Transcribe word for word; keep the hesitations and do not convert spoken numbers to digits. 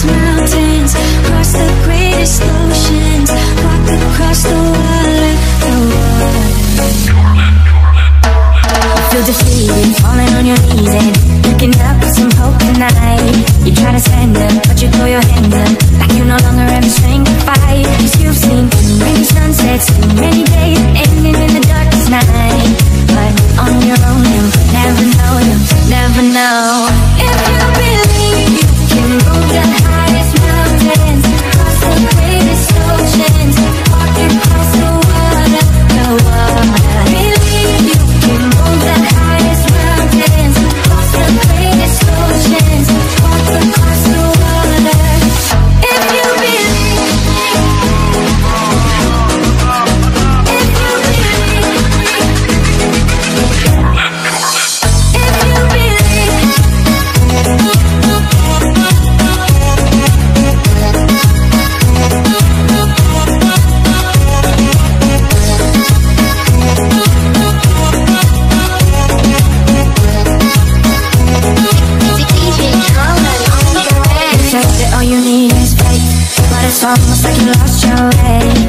mountains, cross the greatest oceans, walk across the water, the water. You feel defeated, falling on your knees and looking up with some hope tonight. You try to stand up, but you throw your hands up, like you no longer have the strength to fight. Cause you've seen too many sunsets, too many days ending in the darkest night. But on your own, you'll never know, you'll never know. If you believe you can move the highest mountains, cross the greatest oceans, walk across the water, the water. Believe you can move the highest mountains, cross the greatest oceans, walk across the water. If you believe, if you believe, if you believe. All you need is faith, but it's almost like you lost your way.